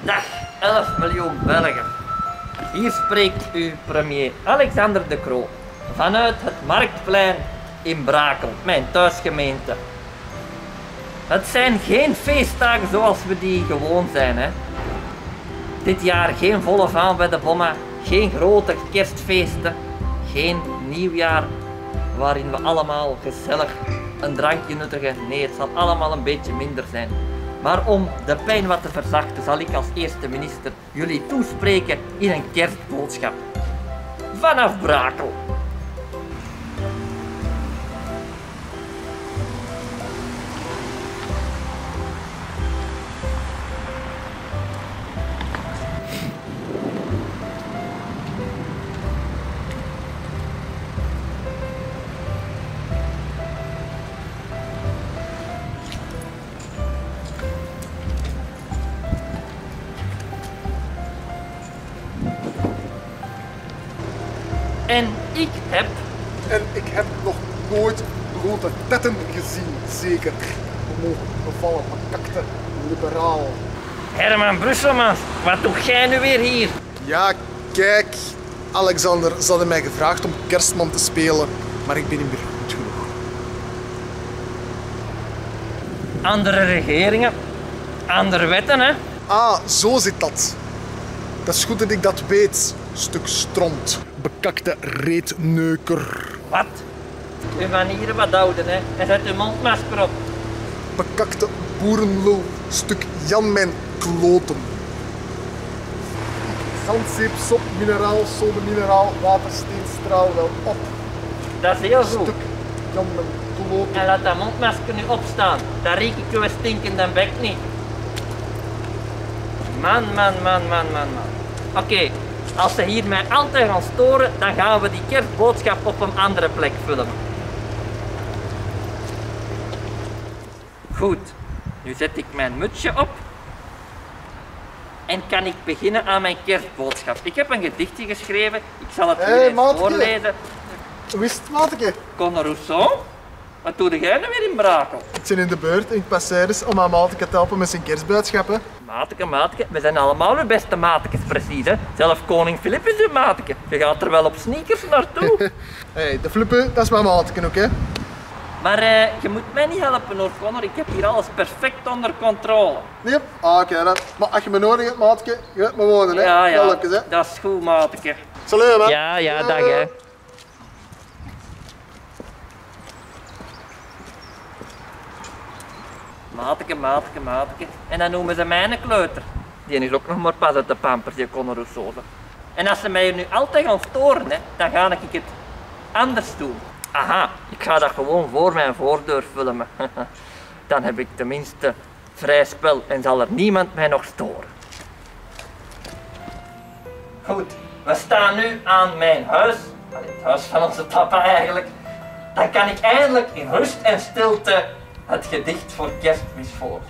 Dag 11 miljoen Belgen. Hier spreekt uw premier Alexander De Croo vanuit het Marktplein in Brakel, mijn thuisgemeente. Het zijn geen feestdagen zoals we die gewoon zijn, hè. Dit jaar geen volle vaan bij de bommen, geen grote kerstfeesten, geen nieuwjaar waarin we allemaal gezellig een drankje nuttigen. Nee, het zal allemaal een beetje minder zijn. Maar om de pijn wat te verzachten zal ik als eerste minister jullie toespreken in een kerstboodschap. Vanaf Brakel. En ik heb nog nooit grote tetten gezien, zeker. We mogen bevallen, bekakte liberaal. Herman Brusselmans, wat doe jij nu weer hier? Ja, kijk. Alexander, ze hadden mij gevraagd om kerstman te spelen, maar ik ben niet meer goed genoeg. Andere regeringen, andere wetten, hè? Ah, zo zit dat. Dat is goed dat ik dat weet. Stuk stront. Bekakte reetneuker. Wat? Uw manieren wat houden, hè? En zet uw mondmasker op. Bekakte boerenlul. Stuk Jan mijn kloten. Zandzeep, sop, mineraal, sode, mineraal, watersteen, straal wel op. Dat is heel goed. Stuk Jan mijn kloten. En laat dat mondmasker nu opstaan. Dan riek ik uw stinkende bek niet. Man. Oké, als ze hier mij altijd gaan storen, dan gaan we die kerstboodschap op een andere plek filmen. Goed, nu zet ik mijn mutsje op. En kan ik beginnen aan mijn kerstboodschap. Ik heb een gedichtje geschreven, ik zal het nu eens voorlezen. Hoe is het, maatje? Conor Rousseau, wat doe jij nu weer in Brakel? Ik ben in de beurt en ik passeer eens om aan Maatje te helpen met zijn kerstboodschappen. Maatje, we zijn allemaal uw beste maatjes precies, hè. Zelf koning Filip is uw maatje. Je gaat er wel op sneakers naartoe. Hey, de flippen, dat is mijn maatje ook, hè. Maar je moet mij niet helpen hoor, Conor. Ik heb hier alles perfect onder controle. Nee? Ah, oké dan. Maar als je me nodig hebt, maatje, je hebt me wonen, hè. Ja, Welletjes, hè. dat is goed, maatje. Salut, man. Ja, dag, hè. Maatje. En dan noemen ze mij een kleuter. Die is ook nog maar pas uit de pampers, die Conor Rousseau. En als ze mij hier nu altijd gaan storen, hè, dan ga ik het anders doen. Aha, ik ga dat gewoon voor mijn voordeur filmen. Dan heb ik tenminste vrij spel en zal er niemand mij nog storen. Goed, we staan nu aan mijn huis. Het huis van onze papa eigenlijk. Dan kan ik eindelijk in rust en stilte het gedicht voor Kerstmis voorlezen.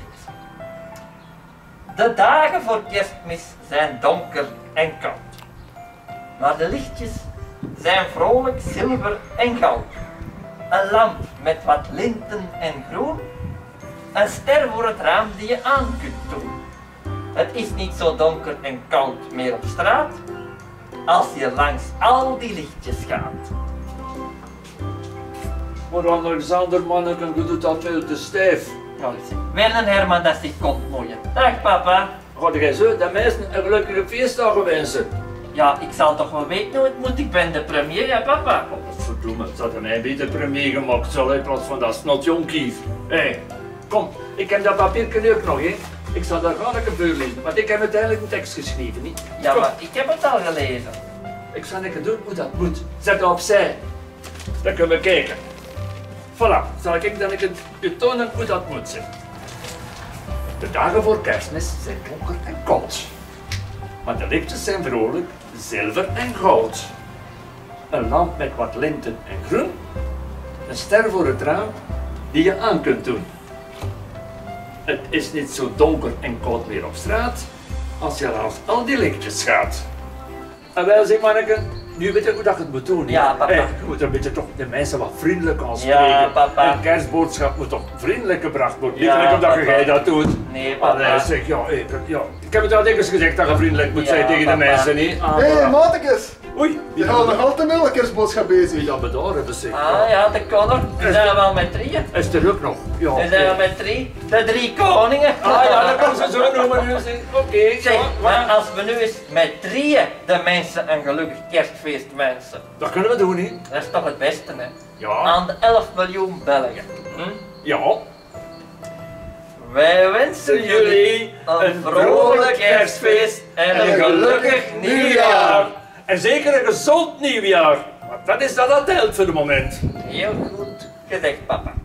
De dagen voor Kerstmis zijn donker en koud. Maar de lichtjes zijn vrolijk zilver en goud. Een lamp met wat linten en groen. Een ster voor het raam die je aan kunt doen. Het is niet zo donker en koud meer op straat, als je langs al die lichtjes gaat. Maar Alexander, manneke, hoe doet dat veel te stijf? Wel een Herman dat zich komt mooien. Dag papa. Ga jij zo de meesten een gelukkige feestdagen wensen? Ja, ik zal toch wel weten hoe het moet. Ik ben de premier, ja papa. Oh, verdomme, ze hadden mij beter premier gemaakt, zo in plaats van dat snotjonkief. Hé, kom, ik heb dat papiertje ook nog, hè. Ik zal daar gewoon een voorlezen, want ik heb uiteindelijk een tekst geschreven, niet? Ja, Kom. maar ik heb het al gelezen. Ik zal een doen hoe dat moet. Zet dat opzij. Dan kunnen we kijken. Voilà, zal ik dan u tonen hoe dat moet zijn. De dagen voor Kerstmis zijn donker en koud. Maar de lichtjes zijn vrolijk, zilver en goud. Een lamp met wat linten en groen. Een ster voor het raam die je aan kunt doen. Het is niet zo donker en koud meer op straat als je langs al die lichtjes gaat. En wij zeggen, manneke, nu weet je hoe dat je het moet doen. Ja, papa. Je moet een beetje toch de mensen wat vriendelijk aanspreken. Ja, papa. Een kerstboodschap moet toch vriendelijk gebracht worden. Ja, Niet gelijk omdat papa. jij dat doet. Nee, papa. Allee, zeg, ja. Ik heb het al dikwijls gezegd dat je vriendelijk moet Ja, zijn tegen papa. de mensen, niet? Ah, Hé, voilà. matekes. Oei, Je gaat nog altijd met een kerstboodschap bezig. wie dat bedaren bezig. Ah ja, de Connor. We zijn wel met drieën. Is er ook nog? Ja. We zijn wel met drie. De drie koningen. Ah ja, dat kan ze zo noemen nu. Oké, Zeg, ja, maar als we nu eens met drieën de mensen een gelukkig kerstfeest wensen. dat kunnen we doen, niet? Dat is toch het beste, hè? Ja. Aan de 11 miljoen Belgen. Hm? Ja. Wij wensen jullie een vrolijk kerstfeest en een gelukkig nieuwjaar. En zeker een gezond nieuwjaar. Want dat is dat telt voor het moment. Heel goed gezegd, papa.